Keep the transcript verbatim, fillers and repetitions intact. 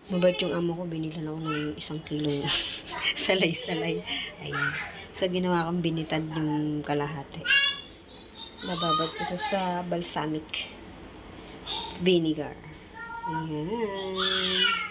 Mabait yung amo ko, binilan ako ng isang kilong salay-salay. Ayan. So, ginawa kong binitad yung kalahati. Nababad ko sa, sa balsamic vinegar. Ayan.